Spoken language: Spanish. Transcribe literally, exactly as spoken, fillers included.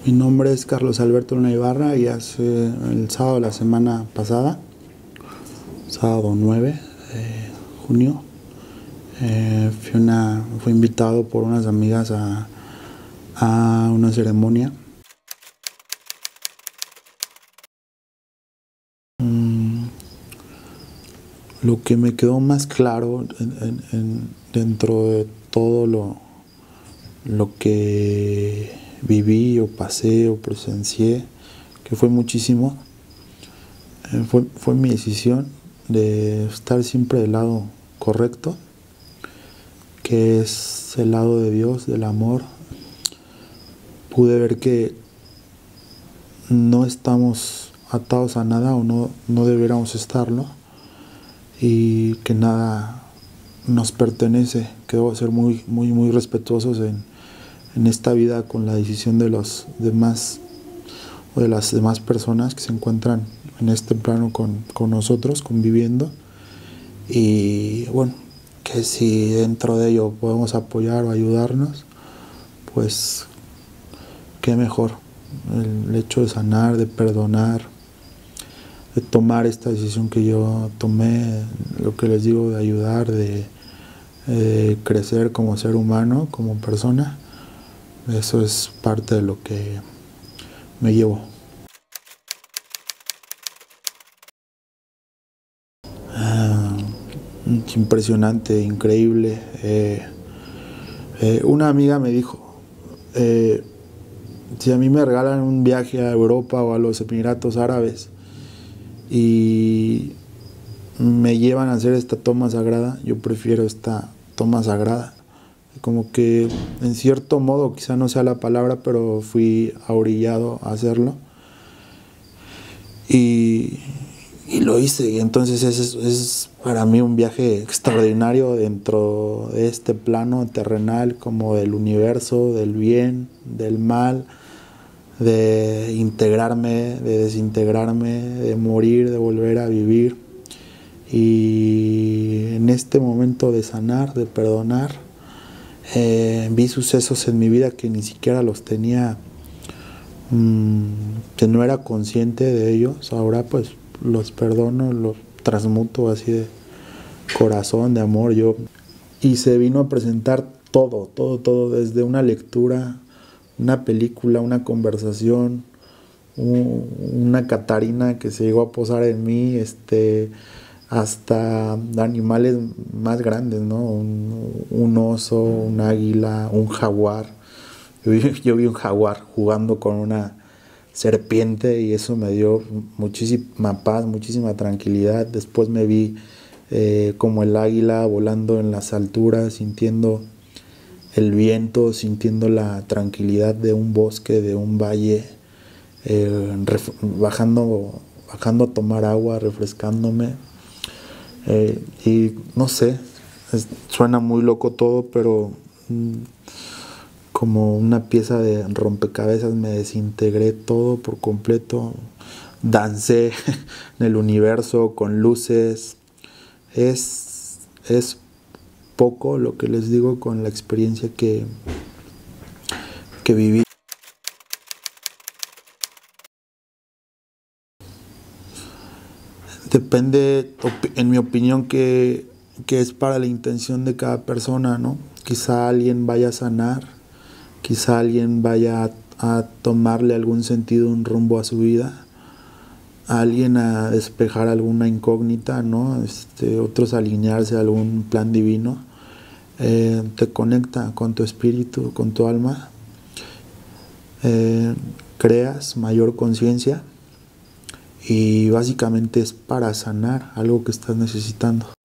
Mi nombre es Carlos Alberto Luna Ibarra y hace el sábado de la semana pasada, sábado nueve de junio, eh, fui, una, fui invitado por unas amigas a, a una ceremonia. Mm, lo que me quedó más claro en, en, en, dentro de todo lo, lo que viví o pasé o presencié, que fue muchísimo, eh, fue, fue mi decisión de estar siempre del lado correcto, que es el lado de Dios, del amor. Pude ver que no estamos atados a nada o no, no deberíamos estarlo, y que nada nos pertenece, que debo ser muy, muy, muy respetuosos en, en esta vida con la decisión de los demás o de las demás personas que se encuentran en este plano con, con nosotros, conviviendo. Y bueno, que si dentro de ello podemos apoyar o ayudarnos, pues qué mejor. El hecho de sanar, de perdonar, de tomar esta decisión que yo tomé, lo que les digo, de ayudar, de, de crecer como ser humano, como persona, eso es parte de lo que me llevo. Ah, impresionante, increíble. Eh, eh, una amiga me dijo, eh, si a mí me regalan un viaje a Europa o a los Emiratos Árabes y me llevan a hacer esta toma sagrada, yo prefiero esta toma sagrada. Como que en cierto modo, quizá no sea la palabra, pero fui ahorillado a hacerlo y, y lo hice. Y entonces es, es para mí un viaje extraordinario dentro de este plano terrenal, como del universo, del bien, del mal, de integrarme, de desintegrarme, de morir, de volver a vivir. Y en este momento de sanar, de perdonar, eh, vi sucesos en mi vida que ni siquiera los tenía, mmm, que no era consciente de ellos. Ahora pues los perdono, los transmuto así de corazón, de amor. Yo y se vino a presentar todo, todo, todo, desde una lectura, una película, una conversación, una Catarina que se llegó a posar en mí, este, hasta animales más grandes, ¿no? Un, un oso, un águila, un jaguar. Yo vi, yo vi un jaguar jugando con una serpiente y eso me dio muchísima paz, muchísima tranquilidad. Después me vi eh, como el águila volando en las alturas, sintiendo el viento, sintiendo la tranquilidad de un bosque, de un valle, eh, bajando, bajando a tomar agua, refrescándome. Eh, y no sé, es, suena muy loco todo, pero mm, como una pieza de rompecabezas me desintegré todo por completo. Dancé en el universo con luces. Es, es poco lo que les digo con la experiencia que, que viví. Depende, en mi opinión, que, que es para la intención de cada persona, ¿no? Quizá alguien vaya a sanar, quizá alguien vaya a, a tomarle algún sentido, un rumbo a su vida, alguien a despejar alguna incógnita, ¿no? Este, otros a alinearse a algún plan divino. Eh, te conecta con tu espíritu, con tu alma, eh, creas mayor conciencia y básicamente es para sanar algo que estás necesitando.